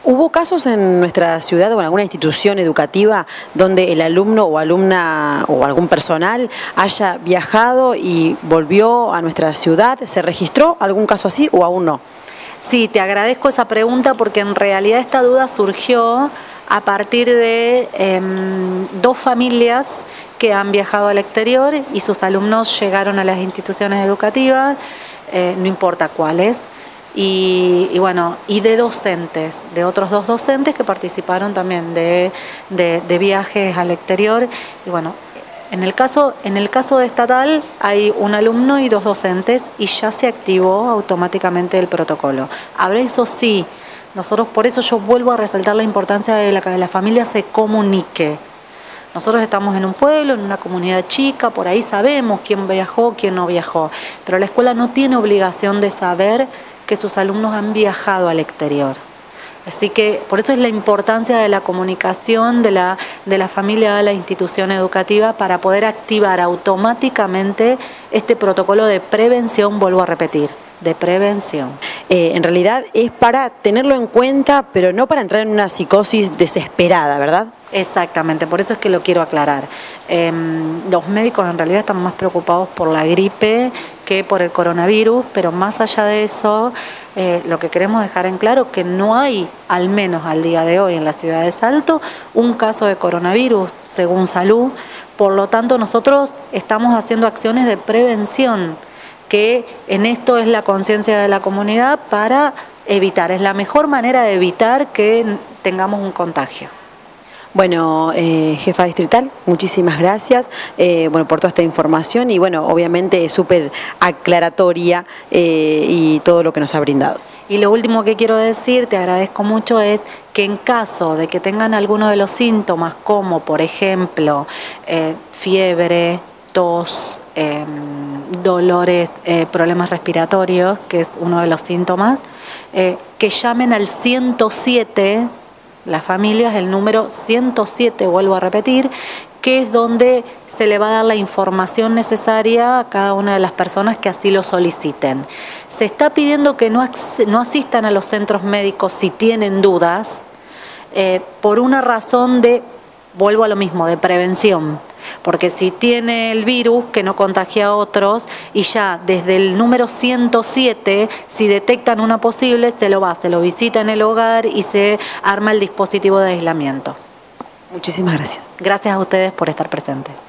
¿Hubo casos en nuestra ciudad o en alguna institución educativa donde el alumno o alumna o algún personal haya viajado y volvió a nuestra ciudad? ¿Se registró algún caso así o aún no? Sí, te agradezco esa pregunta porque en realidad esta duda surgió a partir de dos familias que han viajado al exterior y sus alumnos llegaron a las instituciones educativas, no importa cuáles, y bueno, y de docentes, de otros dos docentes que participaron también de viajes al exterior. Y bueno, en el caso de estatal hay un alumno y dos docentes y ya se activó automáticamente el protocolo. Ahora, eso sí, nosotros, por eso yo vuelvo a resaltar la importancia de que la familia se comunique. Nosotros estamos en un pueblo, en una comunidad chica, por ahí sabemos quién viajó, quién no viajó, pero la escuela no tiene obligación de saber que sus alumnos han viajado al exterior. Así que por eso es la importancia de la comunicación de la familia a la institución educativa para poder activar automáticamente este protocolo de prevención, vuelvo a repetir, de prevención. En realidad es para tenerlo en cuenta, pero no para entrar en una psicosis desesperada, ¿verdad? Exactamente, por eso es que lo quiero aclarar. Los médicos en realidad están más preocupados por la gripe que por el coronavirus, pero más allá de eso, lo que queremos dejar en claro es que no hay, al menos al día de hoy en la ciudad de Salto, un caso de coronavirus, según Salud. Por lo tanto, nosotros estamos haciendo acciones de prevención, que en esto es la conciencia de la comunidad para evitar, es la mejor manera de evitar que tengamos un contagio. Bueno, jefa distrital, muchísimas gracias por toda esta información y bueno, obviamente es súper aclaratoria y todo lo que nos ha brindado. Y lo último que quiero decir, te agradezco mucho, es que en caso de que tengan alguno de los síntomas, como por ejemplo fiebre, tos, dolores, problemas respiratorios, que es uno de los síntomas, que llamen al 107, las familias, el número 107, vuelvo a repetir, que es donde se le va a dar la información necesaria a cada una de las personas que así lo soliciten. Se está pidiendo que no asistan a los centros médicos si tienen dudas, por una razón de, vuelvo a lo mismo, de prevención. Porque si tiene el virus, que no contagie a otros, y ya desde el número 107, si detectan una posible, se lo visita en el hogar y se arma el dispositivo de aislamiento. Muchísimas gracias. Gracias a ustedes por estar presentes.